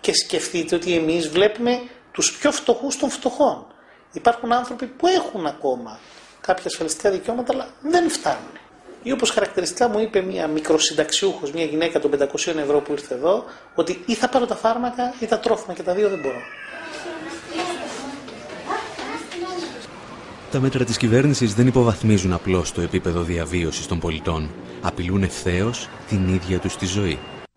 Και σκεφτείτε ότι εμείς βλέπουμε τους πιο φτωχούς των φτωχών. Υπάρχουν άνθρωποι που έχουν ακόμα κάποια ασφαλιστικά δικαιώματα, αλλά δεν φτάνουν. Ή όπως χαρακτηριστικά μου είπε μια μικροσυνταξιούχος, μια γυναίκα των 500 ευρώ που ήρθε εδώ, ότι ή θα πάρω τα φάρμακα ή τα τρόφιμα, και τα δύο δεν μπορώ. Τα μέτρα της κυβέρνησης δεν υποβαθμίζουν απλώς το επίπεδο διαβίωσης των πολιτών. Απειλούν ευθέως την ίδια τους τη ζωή.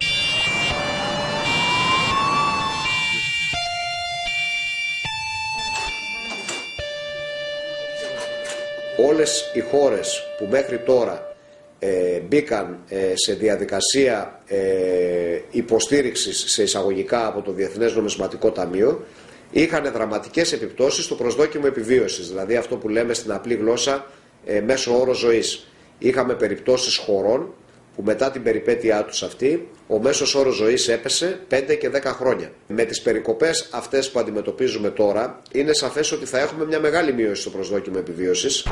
Όλες οι χώρες που μέχρι τώρα μπήκαν σε διαδικασία υποστήριξης σε εισαγωγικά από το Διεθνές Νομισματικό Ταμείο είχαν δραματικές επιπτώσεις στο προσδόκιμο επιβίωσης, δηλαδή αυτό που λέμε στην απλή γλώσσα μέσο όρο ζωής. Είχαμε περιπτώσεις χωρών που μετά την περιπέτειά τους αυτή ο μέσος όρος ζωής έπεσε 5 και 10 χρόνια. Με τις περικοπές αυτές που αντιμετωπίζουμε τώρα είναι σαφές ότι θα έχουμε μια μεγάλη μείωση στο προσδόκιμο επιβίωσης.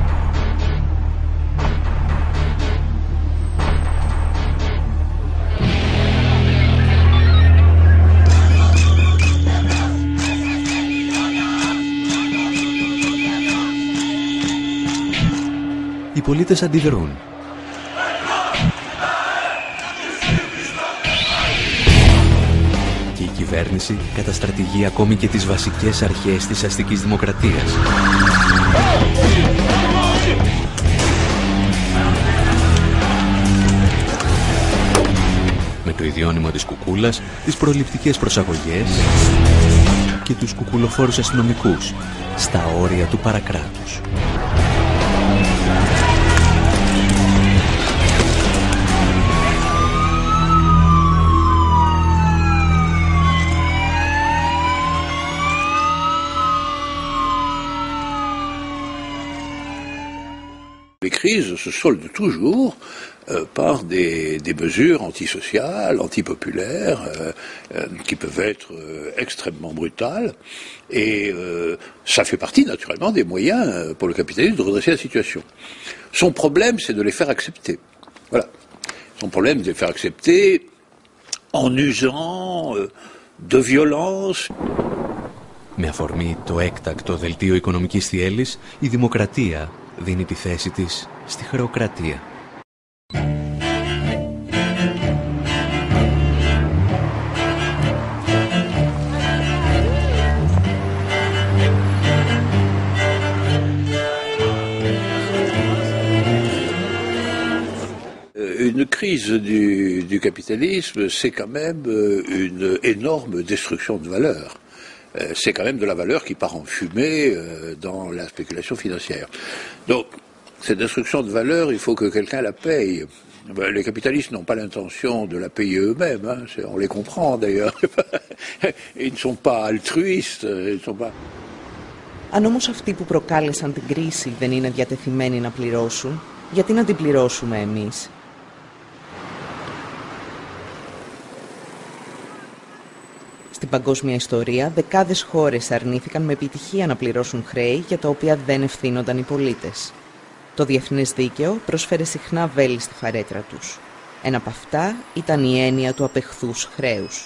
Οι πολίτες αντιδρούν. Και η κυβέρνηση καταστρατηγεί ακόμη και τις βασικές αρχές της αστικής δημοκρατίας. Με το ιδιώνυμο της κουκούλας, τις προληπτικές προσαγωγές και τους κουκουλοφόρους αστυνομικούς στα όρια του παρακράτους. Les crises se soldent toujours par des mesures antisociales, antipopulaires, qui peuvent être extrêmement brutales. Et ça fait partie naturellement des moyens pour le capitalisme de redresser la situation. Son problème, c'est de les faire accepter. Voilà. Son problème, c'est de les faire accepter en usant de violence. Με αφορμή το έκτακτο δελτίο οικονομικής θυέλης, η δημοκρατία δίνει τη θέση της στη χρεοκρατία. Une crise du capitalisme, c'est quand même une énorme destruction de valeurs. C'est quand même de la valeur qui part en fumée dans la spéculation financière. Donc, cette destruction de valeur, il faut que quelqu'un la paye. Les capitalistes n'ont pas l'intention de la payer eux-mêmes, hein. On les comprend d'ailleurs. Ils ne sont pas altruistes. Ils ne sont pas... Αν όμως αυτοί που προκάλεσαν την κρίση δεν είναι διατεθειμένοι να πληρώσουν, γιατί να την πληρώσουμε εμείς? Στην παγκόσμια ιστορία, δεκάδες χώρες αρνήθηκαν με επιτυχία να πληρώσουν χρέη για τα οποία δεν ευθύνονταν οι πολίτες. Το διεθνές δίκαιο προσφέρε συχνά βέλη στη φαρέτρα τους. Ένα από αυτά ήταν η έννοια του απεχθούς χρέους.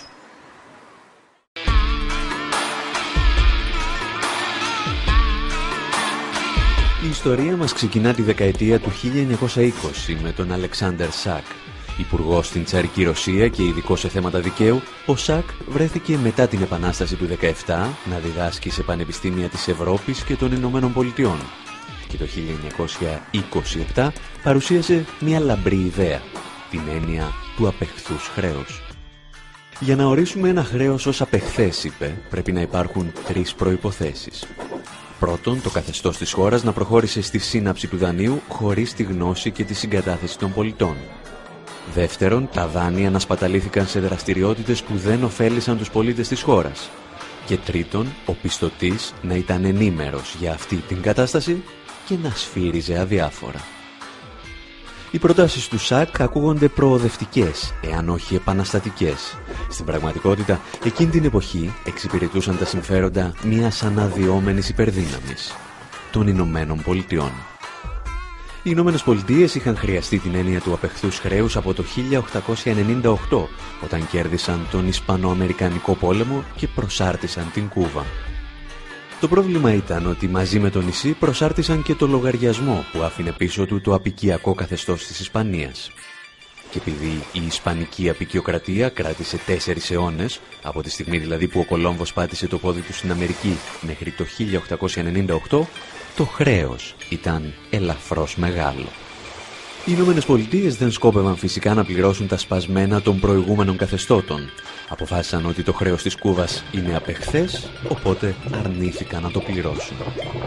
Η ιστορία μας ξεκινά τη δεκαετία του 1920 με τον Αλεξάνδερ Σακ. Υπουργός στην Τσαρική Ρωσία και ειδικός σε θέματα δικαίου, ο Σακ βρέθηκε μετά την Επανάσταση του 17 να διδάσκει σε πανεπιστήμια της Ευρώπης και των Ηνωμένων Πολιτειών. Και το 1927 παρουσίασε μια λαμπρή ιδέα, την έννοια του απεχθούς χρέους. Για να ορίσουμε ένα χρέος ως απεχθές, είπε, πρέπει να υπάρχουν 3 προϋποθέσεις. Πρώτον, το καθεστώς της χώρας να προχώρησε στη σύναψη του δανείου χωρίς τη γνώση και τη συγκατάθεση των πολιτών. Δεύτερον, τα δάνεια να σπαταλήθηκαν σε δραστηριότητες που δεν ωφέλησαν τους πολίτες της χώρας. Και τρίτον, ο πιστωτής να ήταν ενήμερος για αυτή την κατάσταση και να σφύριζε αδιάφορα. Οι προτάσεις του Σακ ακούγονται προοδευτικές, εάν όχι επαναστατικές. Στην πραγματικότητα, εκείνη την εποχή εξυπηρετούσαν τα συμφέροντα μιας αναδυόμενης υπερδύναμης, των Ηνωμένων Πολιτειών. Οι Ηνωμένες Πολιτείες είχαν χρειαστεί την έννοια του απεχθούς χρέους από το 1898, όταν κέρδισαν τον Ισπανοαμερικανικό πόλεμο και προσάρτησαν την Κούβα. Το πρόβλημα ήταν ότι μαζί με το νησί προσάρτησαν και το λογαριασμό που άφηνε πίσω του το απικιακό καθεστώς της Ισπανίας. Και επειδή η Ισπανική απικιοκρατία κράτησε 4 αιώνες, από τη στιγμή δηλαδή που ο Κολόμβος πάτησε το πόδι του στην Αμερική μέχρι το 1898, το χρέος ήταν ελαφρώς μεγάλο. Οι Ηνωμένες Πολιτείες δεν σκόπευαν φυσικά να πληρώσουν τα σπασμένα των προηγούμενων καθεστώτων. Αποφάσισαν ότι το χρέος της Κούβας είναι απεχθές, οπότε αρνήθηκαν να το πληρώσουν.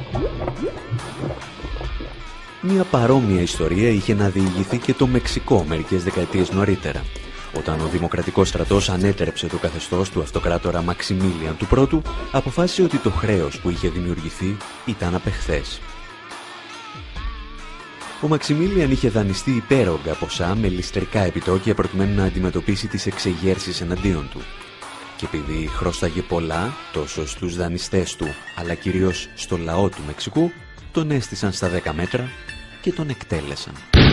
Μια παρόμοια ιστορία είχε να διηγηθεί και το Μεξικό μερικές δεκαετίες νωρίτερα, όταν ο Δημοκρατικός στρατός ανέτρεψε το καθεστώς του αυτοκράτορα Μαξιμίλιαν του Πρώτου, αποφάσισε ότι το χρέος που είχε δημιουργηθεί ήταν απεχθές. Ο Μαξιμίλιαν είχε δανειστεί υπέρογκα ποσά με ληστρικά επιτόκια προκειμένου να αντιμετωπίσει τις εξεγέρσεις εναντίον του. Και επειδή χρωστάγε πολλά τόσο στους δανειστές του αλλά κυρίως στο λαό του Μεξικού, τον έστησαν στα 10 μέτρα και τον εκτέλεσαν.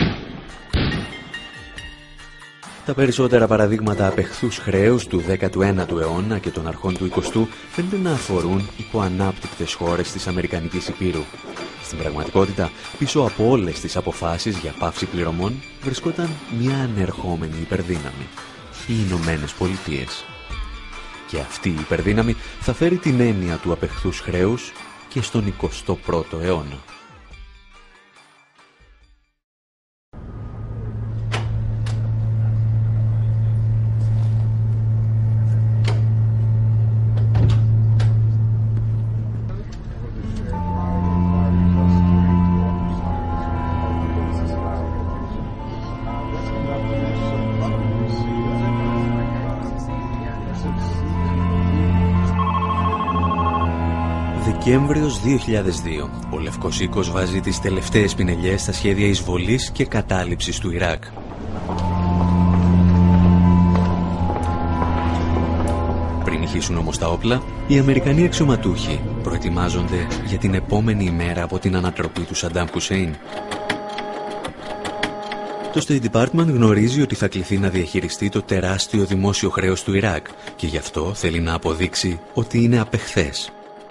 Τα περισσότερα παραδείγματα απεχθούς χρέους του 19ου αιώνα και των αρχών του 20ου φαίνεται να αφορούν υποανάπτυκτες χώρες της Αμερικανικής Υπήρου. Στην πραγματικότητα, πίσω από όλες τις αποφάσεις για πάυση πληρωμών βρισκόταν μια ανερχόμενη υπερδύναμη, οι Ηνωμένες Πολιτείες. Και αυτή η υπερδύναμη θα φέρει την έννοια του απεχθούς χρέους και στον 21ο αιώνα. Δεκέμβριος 2002. Ο Λευκός Οίκος βάζει τις τελευταίες πινελιές στα σχέδια εισβολής και κατάληψης του Ιράκ. Πριν ηχήσουν όμως τα όπλα, οι Αμερικανοί αξιωματούχοι προετοιμάζονται για την επόμενη ημέρα από την ανατροπή του Σαντάμ Χουσέιν. Το State Department γνωρίζει ότι θα κληθεί να διαχειριστεί το τεράστιο δημόσιο χρέος του Ιράκ και γι' αυτό θέλει να αποδείξει ότι είναι απεχθές.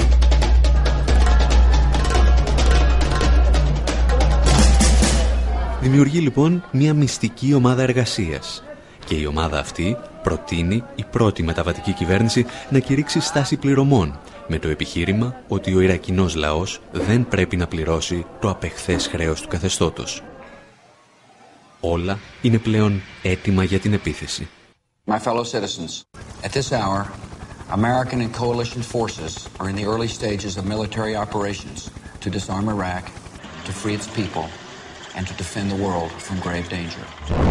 Δημιουργεί λοιπόν μια μυστική ομάδα εργασίας και η ομάδα αυτή προτείνει η πρώτη μεταβατική κυβέρνηση να κηρύξει στάση πληρωμών με το επιχείρημα ότι ο Ιρακινός λαός δεν πρέπει να πληρώσει το απεχθές χρέος του καθεστώτος. Όλα είναι πλέον έτοιμα για την επίθεση. My fellow citizens, at this hour, American and coalition forces are in the early stages of military operations to disarm Iraq, to free its people, and to defend the world from grave danger.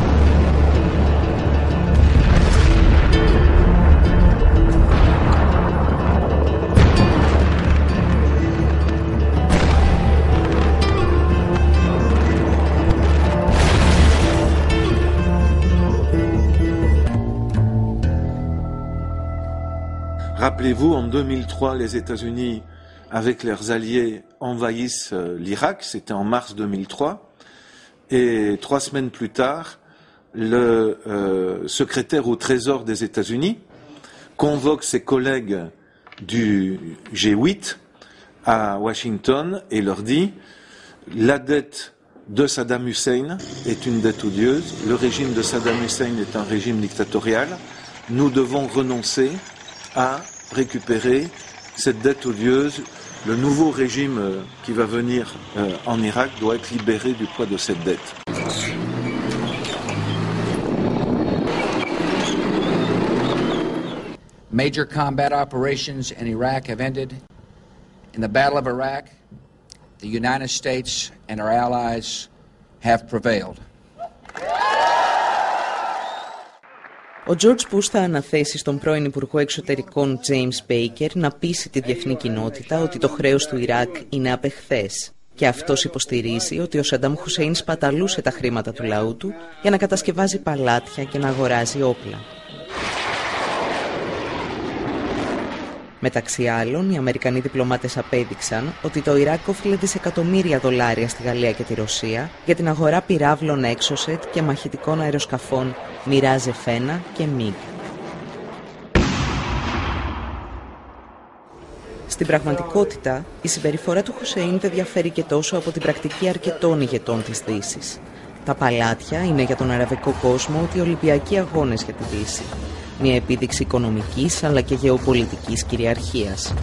Rappelez-vous, en 2003, les États-Unis, avec leurs alliés, envahissent l'Irak. C'était en mars 2003. Et 3 semaines plus tard, le secrétaire au Trésor des États-Unis convoque ses collègues du G8 à Washington et leur dit « La dette de Saddam Hussein est une dette odieuse. Le régime de Saddam Hussein est un régime dictatorial. Nous devons renoncer à récupérer cette dette odieuse. Le nouveau régime qui va venir en Irak doit être libéré du poids de cette dette. » Major combat operations in Iraq have ended. In the Battle of Iraq, the United States and our allies have prevailed. Ο Τζορτζ Μπους θα αναθέσει στον πρώην Υπουργό Εξωτερικών James Baker να πείσει τη διεθνή κοινότητα ότι το χρέος του Ιράκ είναι απεχθές. Και αυτός υποστηρίζει ότι ο Σαντάμ Χουσέιν σπαταλούσε τα χρήματα του λαού του για να κατασκευάζει παλάτια και να αγοράζει όπλα. Μεταξύ άλλων, οι Αμερικανοί διπλωμάτες απέδειξαν ότι το Ιράκ όφιλε δισεκατομμύρια δολάρια στη Γαλλία και τη Ρωσία για την αγορά πυράβλων Exocet και μαχητικών αεροσκαφών Mirage F1 και MiG. Στην πραγματικότητα, η συμπεριφορά του Χουσέιν δεν διαφέρει και τόσο από την πρακτική αρκετών ηγετών της Δύσης. Τα παλάτια είναι για τον αραβικό κόσμο ότι οι Ολυμπιακοί αγώνες για τη Δύση. Μια επίδειξη οικονομικής αλλά και γεωπολιτικής κυριαρχίας.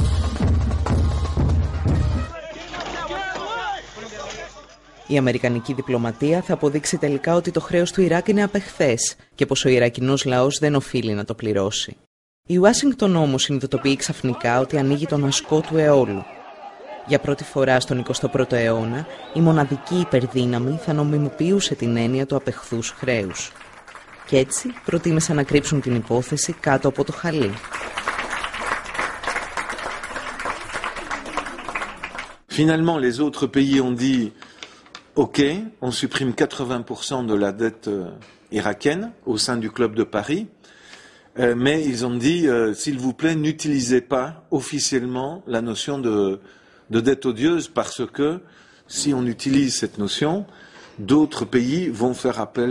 Η αμερικανική διπλωματία θα αποδείξει τελικά ότι το χρέος του Ιράκ είναι απεχθές και πως ο Ιρακινός λαός δεν οφείλει να το πληρώσει. Η Ουάσιγκτον όμως συνειδητοποιεί ξαφνικά ότι ανοίγει τον ασκό του αιώλου. Για πρώτη φορά στον 21ο αιώνα, η μοναδική υπερδύναμη θα νομιμοποιούσε την έννοια του απεχθούς χρέους. Και έτσι προτίμησαν να κρύψουν την υπόθεση κάτω από το χαλί. Finalement, les autres pays ont dit OK, on supprime 80% de la dette irakienne au sein du club de Paris. Mais ils ont dit, s'il vous plaît, n'utilisez pas officiellement la notion de dette odieuse parce que si on utilise cette notion, d'autres pays vont faire appel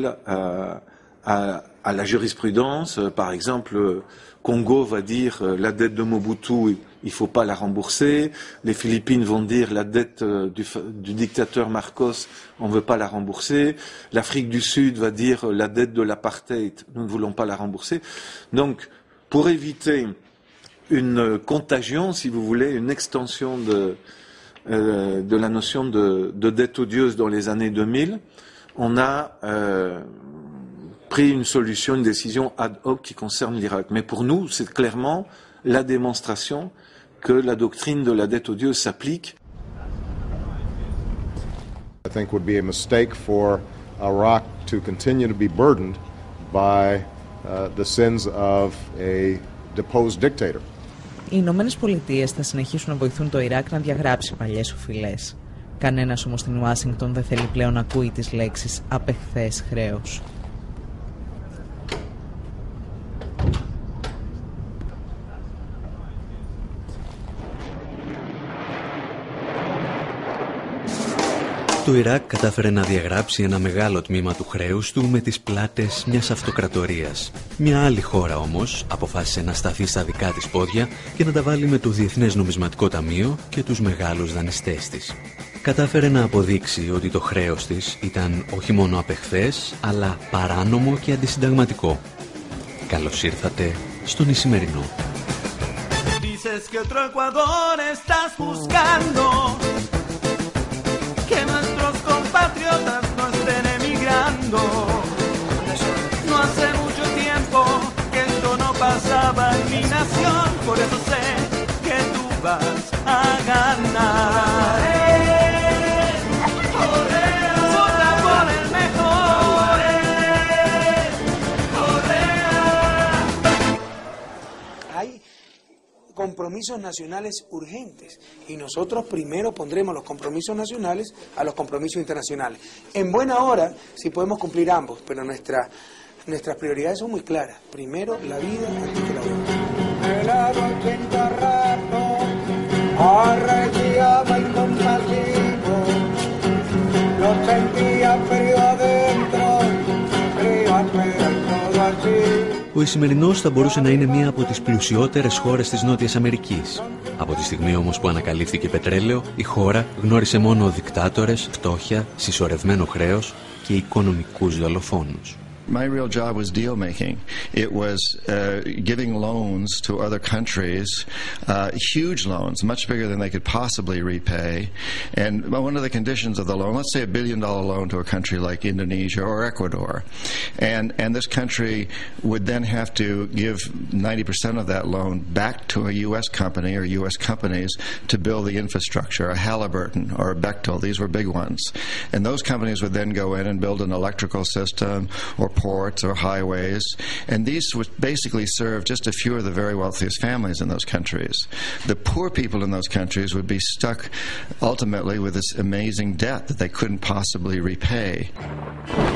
à la jurisprudence. Par exemple, Congo va dire la dette de Mobutu, il ne faut pas la rembourser. Les Philippines vont dire la dette du dictateur Marcos, on ne veut pas la rembourser. L'Afrique du Sud va dire la dette de l'apartheid, nous ne voulons pas la rembourser. Donc, pour éviter une contagion, si vous voulez, une extension de la notion de dette odieuse dans les années 2000, on a pris une solution, une décision ad hoc qui concerne l'Irak. Mais pour nous, c'est clairement la démonstration que la doctrine de la dette odieuse s'applique. I think would be a mistake for Iraq to continue to be burdened by the sins of a deposed dictator. Οι Ηνωμένες Πολιτείες θα συνεχίσουν να βοηθούν το Ιράκ να διαγράψει παλιές οφειλές. Κανένας όμως στην Ουάσιγκτον δεν θέλει πλέον να ακούει τις λέξεις απεχθές χρέος. Το Ιράκ κατάφερε να διαγράψει ένα μεγάλο τμήμα του χρέους του με τις πλάτες μιας αυτοκρατορίας. Μια άλλη χώρα όμως αποφάσισε να σταθεί στα δικά της πόδια και να τα βάλει με το Διεθνές Νομισματικό Ταμείο και τους μεγάλους δανειστές της. Κατάφερε να αποδείξει ότι το χρέος της ήταν όχι μόνο απεχθές, αλλά παράνομο και αντισυνταγματικό. Καλώς ήρθατε στον Ισημερινό. No estén emigrando. No hace mucho tiempo que esto no pasaba en mi nación, por eso sé que tú vas a ganar. Vota por el mejor. Hay compromisos nacionales urgentes y nosotros primero pondremos los compromisos nacionales a los compromisos internacionales. En buena hora, si podemos cumplir ambos, pero nuestras prioridades son muy claras. Primero la vida antes que la vida. El anoche en Carrato arreciaba incompasivo, lo sentía frío adentro, frío afuera y todo así. Ο Ισημερινός θα μπορούσε να είναι μία από τις πλουσιότερες χώρες της Νότιας Αμερικής. Από τη στιγμή όμως που ανακαλύφθηκε πετρέλαιο, η χώρα γνώρισε μόνο δικτάτορες, φτώχεια, συσσωρευμένο χρέος και οικονομικούς δολοφόνους. My real job was deal making. It was giving loans to other countries, huge loans, much bigger than they could possibly repay. And one of the conditions of the loan, let's say $1 billion loan to a country like Indonesia or Ecuador, and this country would then have to give 90% of that loan back to a U.S. company or U.S. companies to build the infrastructure, a Halliburton or a Bechtel. These were big ones. And those companies would then go in and build an electrical system or ports or highways, and these would basically serve just a few of the very wealthiest families in those countries. The poor people in those countries would be stuck ultimately with this amazing debt that they couldn't possibly repay.